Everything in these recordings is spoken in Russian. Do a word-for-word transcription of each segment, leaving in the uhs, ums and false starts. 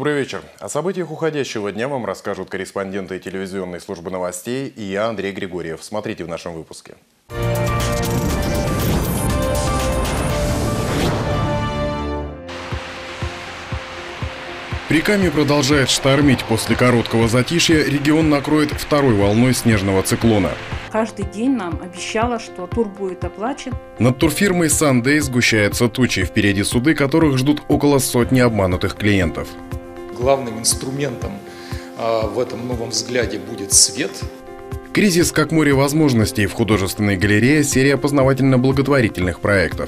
Добрый вечер. О событиях уходящего дня вам расскажут корреспонденты телевизионной службы новостей и я, Андрей Григорьев. Смотрите в нашем выпуске. Прикамье продолжает штормить. После короткого затишья регион накроет второй волной снежного циклона. Каждый день нам обещало, что тур будет оплачен. Над турфирмой «Сандэй» сгущаются тучи. Впереди суды, которых ждут около сотни обманутых клиентов. Главным инструментом а, в этом новом взгляде будет свет. Кризис как море возможностей. В художественной галерее серия познавательно-благотворительных проектов.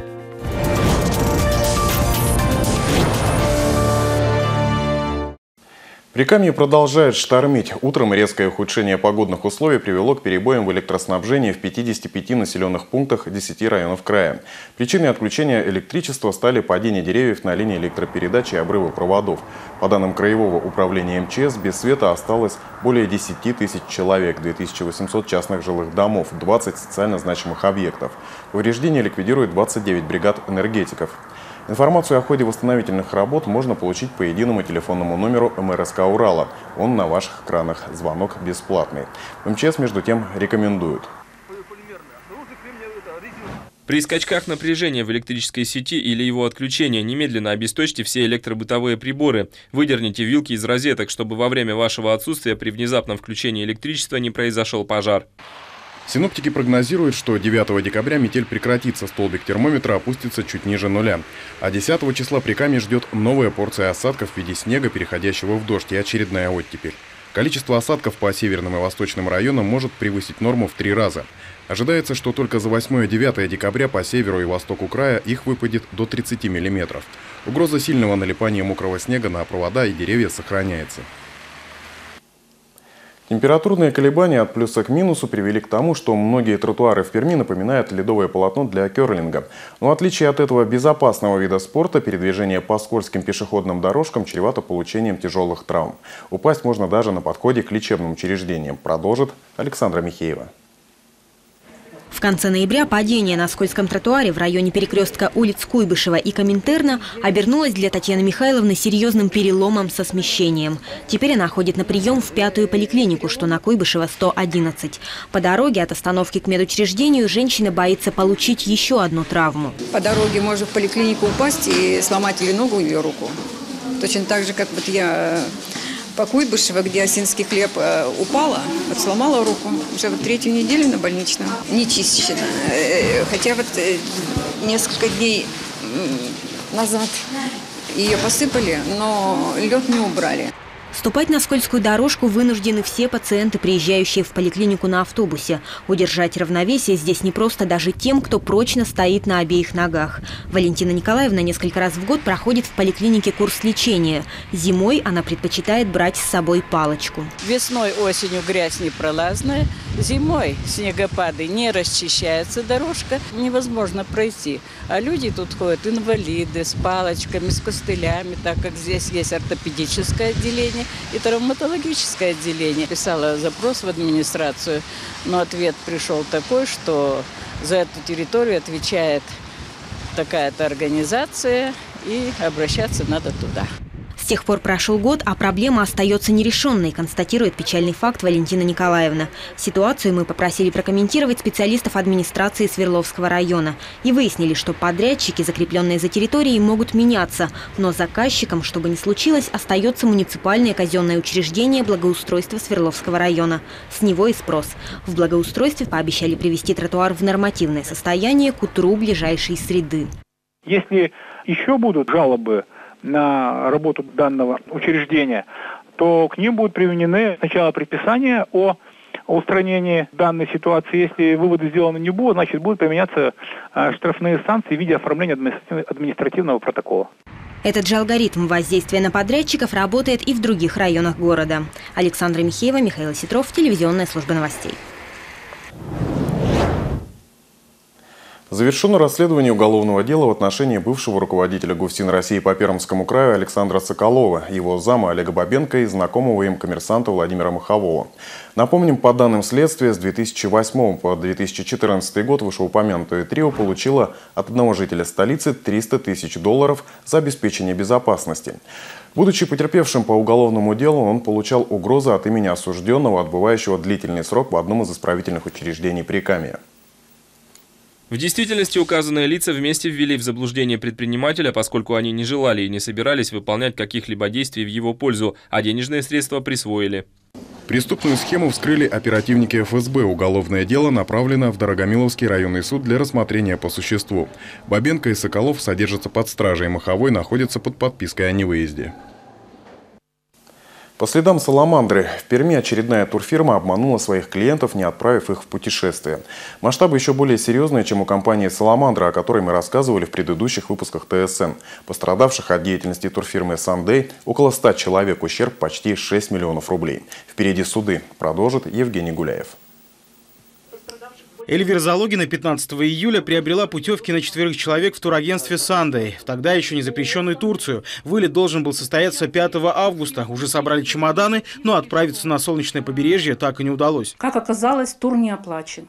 Прикамье продолжает штормить. Утром резкое ухудшение погодных условий привело к перебоям в электроснабжении в пятидесяти пяти населенных пунктах десяти районов края. Причиной отключения электричества стали падение деревьев на линии электропередачи и обрывы проводов. По данным Краевого управления эм че эс, без света осталось более десяти тысяч человек, две тысячи восемьсот частных жилых домов, двадцать социально значимых объектов. Повреждения ликвидируют двадцать девять бригад энергетиков. Информацию о ходе восстановительных работ можно получить по единому телефонному номеру эм эр эс ка Урала. Он на ваших экранах. Звонок бесплатный. В эм че эс, между тем, рекомендуют. При скачках напряжения в электрической сети или его отключения немедленно обесточьте все электробытовые приборы. Выдерните вилки из розеток, чтобы во время вашего отсутствия при внезапном включении электричества не произошел пожар. Синоптики прогнозируют, что девятого декабря метель прекратится, столбик термометра опустится чуть ниже нуля. А десятого числа Прикамье ждет новая порция осадков в виде снега, переходящего в дождь, и очередная оттепель. Количество осадков по северным и восточным районам может превысить норму в три раза. Ожидается, что только за восьмое-девятое декабря по северу и востоку края их выпадет до тридцати миллиметров. Угроза сильного налипания мокрого снега на провода и деревья сохраняется. Температурные колебания от плюса к минусу привели к тому, что многие тротуары в Перми напоминают ледовое полотно для керлинга. Но в отличие от этого безопасного вида спорта, передвижение по скользким пешеходным дорожкам чревато получением тяжелых травм. Упасть можно даже на подходе к лечебным учреждениям, продолжит Александра Михеева. В конце ноября падение на скользком тротуаре в районе перекрестка улиц Куйбышева и Коминтерна обернулось для Татьяны Михайловны серьезным переломом со смещением. Теперь она ходит на прием в пятую поликлинику, что на Куйбышева сто одиннадцать. По дороге от остановки к медучреждению женщина боится получить еще одну травму. По дороге можно в поликлинику упасть и сломать или ногу, или руку. Точно так же, как вот я по Куйбышево, где осинский хлеб, упала, вот сломала руку. Уже вот третью неделю на больничном. Не чищена. Хотя вот несколько дней назад ее посыпали, но лед не убрали. Ступать на скользкую дорожку вынуждены все пациенты, приезжающие в поликлинику на автобусе. Удержать равновесие здесь непросто даже тем, кто прочно стоит на обеих ногах. Валентина Николаевна несколько раз в год проходит в поликлинике курс лечения. Зимой она предпочитает брать с собой палочку. Весной, осенью грязь непролазная. Зимой снегопады, не расчищается дорожка, невозможно пройти. А люди тут ходят, инвалиды, с палочками, с костылями, так как здесь есть ортопедическое отделение и травматологическое отделение. Писала запрос в администрацию, но ответ пришел такой, что за эту территорию отвечает такая-то организация, и обращаться надо туда. С тех пор прошел год, а проблема остается нерешенной, констатирует печальный факт Валентина Николаевна. Ситуацию мы попросили прокомментировать специалистов администрации Свердловского района. И выяснили, что подрядчики, закрепленные за территорией, могут меняться. Но заказчиком, чтобы не случилось, остается муниципальное казенное учреждение благоустройства Свердловского района. С него и спрос. В благоустройстве пообещали привести тротуар в нормативное состояние к утру ближайшей среды. Если еще будут жалобы на работу данного учреждения, то к ним будут применены сначала предписания о устранении данной ситуации. Если выводы сделаны не будут, значит будут применяться штрафные санкции в виде оформления административного протокола. Этот же алгоритм воздействия на подрядчиков работает и в других районах города. Александра Михеева, Михаил Ситров, телевизионная служба новостей. Завершено расследование уголовного дела в отношении бывшего руководителя ГУФСИН России по Пермскому краю Александра Соколова, его зама Олега Бабенко и знакомого им коммерсанта Владимира Махового. Напомним, по данным следствия, с две тысячи восьмого по две тысячи четырнадцатый год вышеупомянутое трио получило от одного жителя столицы триста тысяч долларов за обеспечение безопасности. Будучи потерпевшим по уголовному делу, он получал угрозы от имени осужденного, отбывающего длительный срок в одном из исправительных учреждений Прикамья. В действительности указанные лица вместе ввели в заблуждение предпринимателя, поскольку они не желали и не собирались выполнять каких-либо действий в его пользу, а денежные средства присвоили. Преступную схему вскрыли оперативники эф эс бэ. Уголовное дело направлено в Дорогомиловский районный суд для рассмотрения по существу. Бабенко и Соколов содержатся под стражей, Маховой находится под подпиской о невыезде. По следам саламандры, в Перми очередная турфирма обманула своих клиентов, не отправив их в путешествие. Масштабы еще более серьезные, чем у компании «Саламандра», о которой мы рассказывали в предыдущих выпусках тэ эс эн. Пострадавших от деятельности турфирмы «Сандей» около ста человек, ущерб почти шесть миллионов рублей. Впереди суды. Продолжит Евгений Гуляев. Эльвира Залогина пятнадцатого июля приобрела путевки на четверых человек в турагентстве «Сандей», в тогда еще не запрещенную Турцию. Вылет должен был состояться пятого августа. Уже собрали чемоданы, но отправиться на солнечное побережье так и не удалось. Как оказалось, тур не оплачен.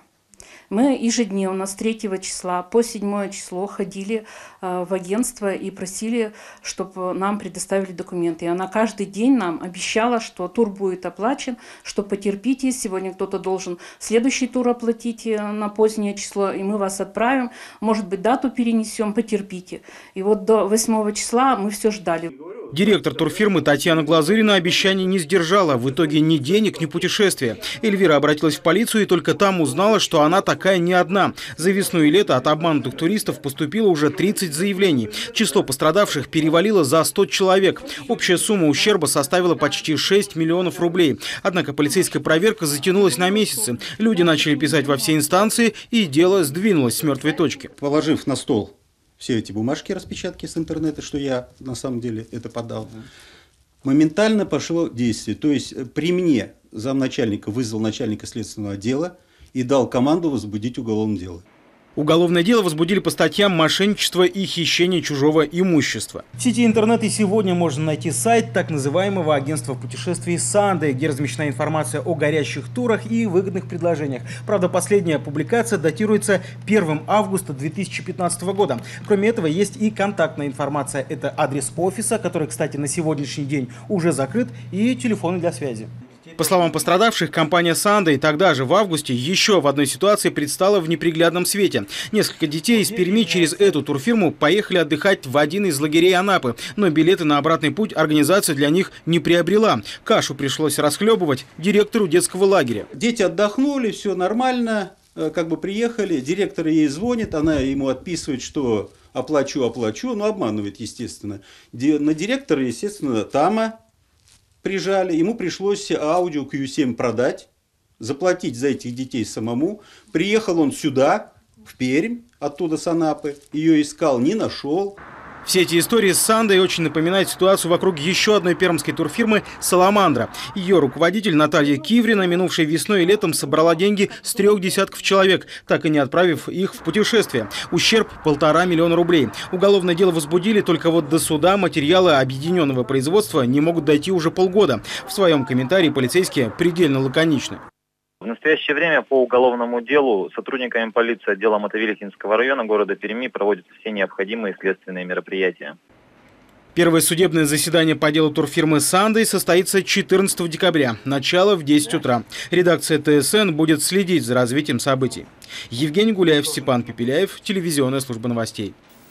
Мы ежедневно с третьего числа по седьмое число ходили в агентство и просили, чтобы нам предоставили документы. И она каждый день нам обещала, что тур будет оплачен, что потерпите, сегодня кто-то должен следующий тур оплатить на позднее число, и мы вас отправим, может быть, дату перенесем, потерпите. И вот до восьмого числа мы все ждали. Директор турфирмы Татьяна Глазырина обещаний не сдержала. В итоге ни денег, ни путешествия. Эльвира обратилась в полицию и только там узнала, что она такая не одна. За весну и лето от обманутых туристов поступило уже тридцать заявлений. Число пострадавших перевалило за сто человек. Общая сумма ущерба составила почти шесть миллионов рублей. Однако полицейская проверка затянулась на месяцы. Люди начали писать во все инстанции, и дело сдвинулось с мертвой точки. Положив на стол все эти бумажки, распечатки с интернета, что я на самом деле это подал, моментально пошло действие. То есть при мне замначальника вызвал начальника следственного отдела и дал команду возбудить уголовное дело. Уголовное дело возбудили по статьям мошенничества и хищения чужого имущества. В сети интернет и сегодня можно найти сайт так называемого агентства путешествий «Сандей», где размещена информация о горящих турах и выгодных предложениях. Правда, последняя публикация датируется первого августа две тысячи пятнадцатого года. Кроме этого, есть и контактная информация. Это адрес офиса, который, кстати, на сегодняшний день уже закрыт, и телефоны для связи. По словам пострадавших, компания «Сандей» тогда же, в августе, еще в одной ситуации предстала в неприглядном свете. Несколько детей из Перми через эту турфирму поехали отдыхать в один из лагерей Анапы, но билеты на обратный путь организация для них не приобрела. Кашу пришлось расхлебывать директору детского лагеря. Дети отдохнули, все нормально, как бы приехали, директор ей звонит, она ему отписывает, что оплачу, оплачу, но обманывает, естественно. На директора, естественно, Тама прижали, ему пришлось аудио кью семь продать, заплатить за этих детей самому. Приехал он сюда, в Пермь, оттуда с Анапы, ее искал, не нашел. Все эти истории с «Сандей» очень напоминают ситуацию вокруг еще одной пермской турфирмы «Саламандра». Ее руководитель Наталья Киврина минувшей весной и летом собрала деньги с трех десятков человек, так и не отправив их в путешествие. Ущерб – полтора миллиона рублей. Уголовное дело возбудили, только вот до суда материалы объединенного производства не могут дойти уже полгода. В своем комментарии полицейские предельно лаконичны. В настоящее время по уголовному делу сотрудниками полиции отдела Мотовилихинского района города Перми проводятся все необходимые следственные мероприятия. Первое судебное заседание по делу турфирмы «Сандей» состоится четырнадцатого декабря. Начало в десять утра. Редакция тэ эс эн будет следить за развитием событий. Евгений Гуляев, Степан Пепеляев, телевизионная служба новостей.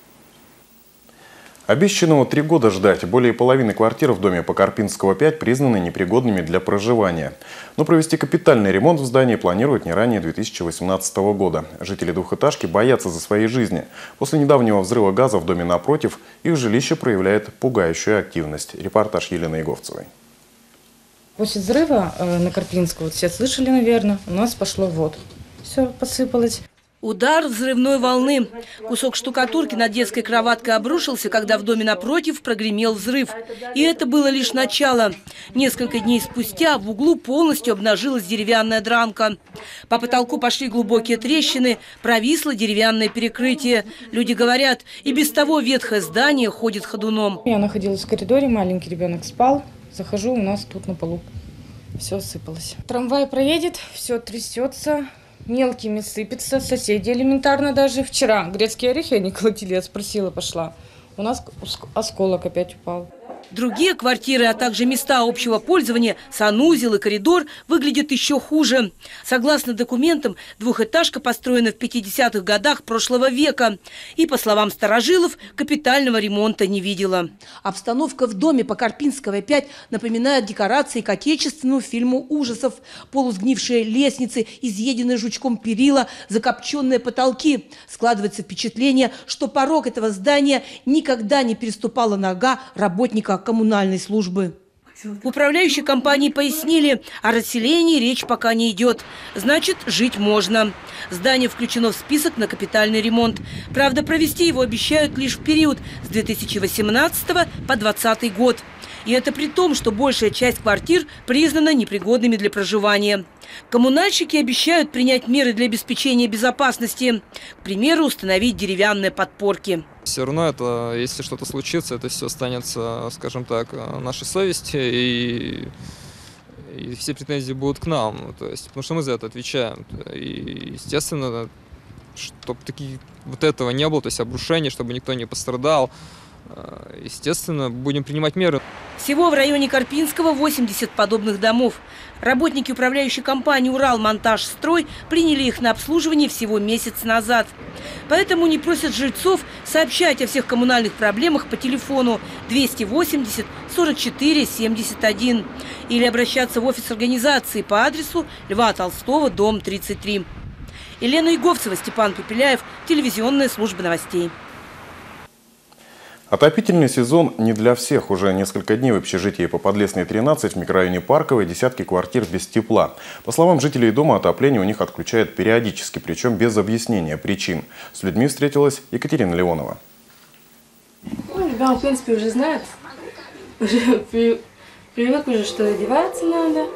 Обещанного три года ждать. Более половины квартир в доме по Карпинского пять признаны непригодными для проживания. Но провести капитальный ремонт в здании планируют не ранее две тысячи восемнадцатого года. Жители двухэтажки боятся за свои жизни. После недавнего взрыва газа в доме напротив их жилище проявляет пугающую активность. Репортаж Елены Иговцевой. После взрыва на Карпинского, вот все слышали, наверное, у нас пошло вот. Все посыпалось. Удар взрывной волны. Кусок штукатурки над детской кроваткой обрушился, когда в доме напротив прогремел взрыв. И это было лишь начало. Несколько дней спустя в углу полностью обнажилась деревянная дранка. По потолку пошли глубокие трещины, провисло деревянное перекрытие. Люди говорят, и без того ветхое здание ходит ходуном. Я находилась в коридоре, маленький ребенок спал. Захожу, у нас тут на полу все сыпалось. Трамвай проедет, все трясется. Мелкими сыпется, соседи элементарно даже. Вчера грецкие орехи они колотили, я спросила, пошла. У нас осколок опять упал. Другие квартиры, а также места общего пользования, санузел и коридор выглядят еще хуже. Согласно документам, двухэтажка построена в пятидесятых годах прошлого века. И, по словам старожилов, капитального ремонта не видела. Обстановка в доме по Карпинского пять напоминает декорации к отечественному фильму ужасов. Полусгнившие лестницы, изъеденные жучком перила, закопченные потолки. Складывается впечатление, что порог этого здания никогда не переступала нога работника коммунальной службы. В управляющей компании пояснили, о расселении речь пока не идет. Значит, жить можно. Здание включено в список на капитальный ремонт. Правда, провести его обещают лишь в период с две тысячи восемнадцатого по двадцатый год. И это при том, что большая часть квартир признана непригодными для проживания. Коммунальщики обещают принять меры для обеспечения безопасности. К примеру, установить деревянные подпорки. Все равно это, если что-то случится, это все останется, скажем так, нашей совести, и, и все претензии будут к нам, то есть, потому что мы за это отвечаем. И, естественно, чтобы таких, вот этого не было, то есть обрушений, чтобы никто не пострадал, естественно, будем принимать меры. Всего в районе Карпинского восемьдесят подобных домов. Работники управляющей компании «Уралмонтажстрой» приняли их на обслуживание всего месяц назад. Поэтому не просят жильцов сообщать о всех коммунальных проблемах по телефону двести восемьдесят сорок четыре семьдесят один или обращаться в офис организации по адресу Льва Толстого, дом тридцать три. Елена Иговцева, Степан Пепеляев, телевизионная служба новостей. Отопительный сезон не для всех. Уже несколько дней в общежитии по Подлесной тринадцать в микрорайоне Парковой десятки квартир без тепла. По словам жителей дома, отопление у них отключают периодически, причем без объяснения причин. С людьми встретилась Екатерина Леонова. Ну, ребенок, в принципе, уже знает. Уже при, привык уже, что одеваться надо.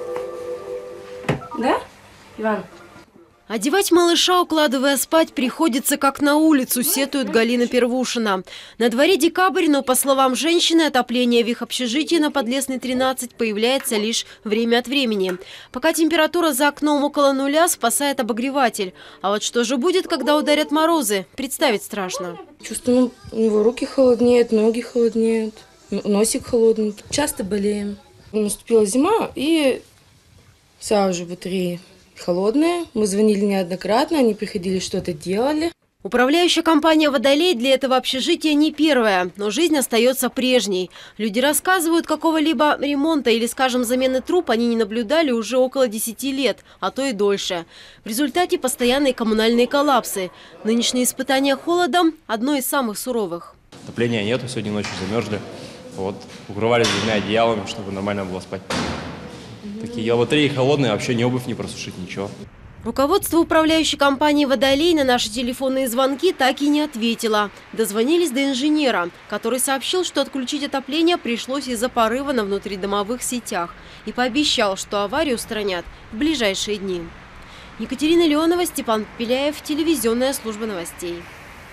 Да, Иван? Одевать малыша, укладывая спать, приходится как на улицу, сетует Галина Первушина. На дворе декабрь, но, по словам женщины, отопление в их общежитии на Подлесной тринадцать появляется лишь время от времени. Пока температура за окном около нуля, спасает обогреватель. А вот что же будет, когда ударят морозы, представить страшно. Чувствую, у него руки холоднеют, ноги холоднеют, носик холодный. Часто болеем. Наступила зима, и сразу же батареи холодные. Мы звонили неоднократно, они приходили, что-то делали. Управляющая компания «Водолей» для этого общежития не первая, но жизнь остается прежней. Люди рассказывают, какого-либо ремонта или, скажем, замены труб они не наблюдали уже около десяти лет, а то и дольше. В результате постоянные коммунальные коллапсы. Нынешние испытания холодом – одно из самых суровых. Отопления нету, сегодня ночью замерзли. Вот, укрывались двумя одеялами, чтобы нормально было спать. Такие лотереи холодные, вообще ни обувь не просушить, ничего. Руководство управляющей компании «Водолей» на наши телефонные звонки так и не ответило. Дозвонились до инженера, который сообщил, что отключить отопление пришлось из-за порыва на внутридомовых сетях. И пообещал, что аварию устранят в ближайшие дни. Екатерина Леонова, Степан Пепеляев, телевизионная служба новостей.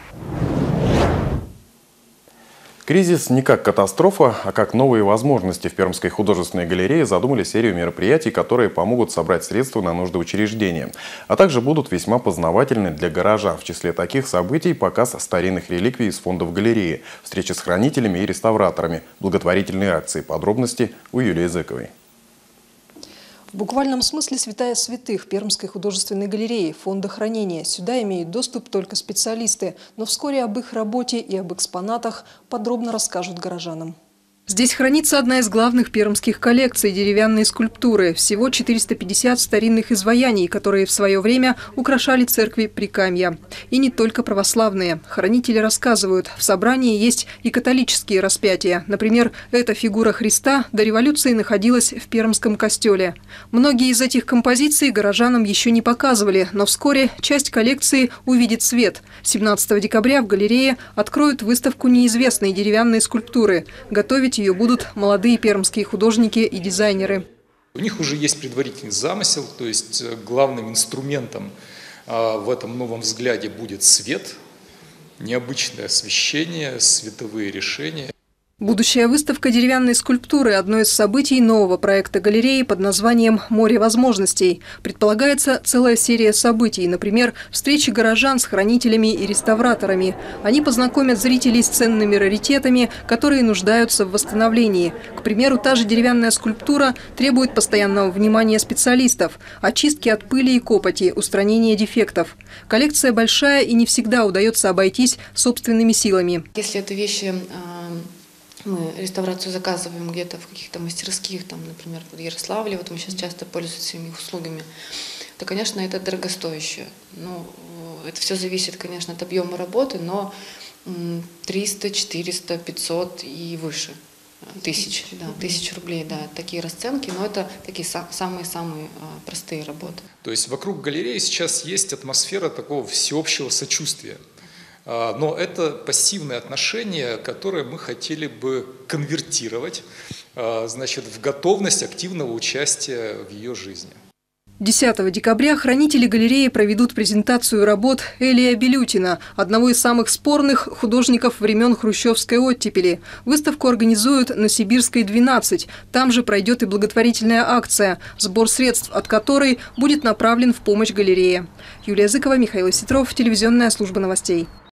Кризис не как катастрофа, а как новые возможности. В Пермской художественной галерее задумали серию мероприятий, которые помогут собрать средства на нужды учреждения, а также будут весьма познавательны для горожан. В числе таких событий показ старинных реликвий из фондов галереи, встречи с хранителями и реставраторами, благотворительные акции. Подробности у Юлии Зыковой. В буквальном смысле святая святых Пермской художественной галереи, фонда хранения. Сюда имеют доступ только специалисты, но вскоре об их работе и об экспонатах подробно расскажут горожанам. Здесь хранится одна из главных пермских коллекций – деревянные скульптуры. Всего четыреста пятьдесят старинных изваяний, которые в свое время украшали церкви Прикамья. И не только православные. Хранители рассказывают, в собрании есть и католические распятия. Например, эта фигура Христа до революции находилась в Пермском костеле. Многие из этих композиций горожанам еще не показывали, но вскоре часть коллекции увидит свет. семнадцатого декабря в галерее откроют выставку неизвестной деревянной скульптуры. Готовить ее будут молодые пермские художники и дизайнеры. У них уже есть предварительный замысел, то есть главным инструментом в этом новом взгляде будет свет, необычное освещение, световые решения. Будущая выставка деревянной скульптуры – одно из событий нового проекта галереи под названием «Море возможностей». Предполагается целая серия событий, например, встречи горожан с хранителями и реставраторами. Они познакомят зрителей с ценными раритетами, которые нуждаются в восстановлении. К примеру, та же деревянная скульптура требует постоянного внимания специалистов, очистки от пыли и копоти, устранения дефектов. Коллекция большая и не всегда удается обойтись собственными силами. Если это вещи... Мы реставрацию заказываем где-то в каких-то мастерских, там, например, в Ярославле, вот мы сейчас часто пользуемся их услугами, то, конечно, это дорогостоящее. Ну, это все зависит, конечно, от объема работы, но триста, четыреста, пятьсот и выше тысяч, да, тысяч рублей, да, такие расценки, но это такие самые-самые простые работы. То есть вокруг галереи сейчас есть атмосфера такого всеобщего сочувствия. Но это пассивное отношение, которое мы хотели бы конвертировать, значит, в готовность активного участия в ее жизни. десятого декабря хранители галереи проведут презентацию работ Элия Белютина, одного из самых спорных художников времен хрущевской оттепели. Выставку организуют на Сибирской, двенадцать. Там же пройдет и благотворительная акция, сбор средств от которой будет направлен в помощь галерее. Юлия Зыкова, Михаил Осетров, телевизионная служба новостей.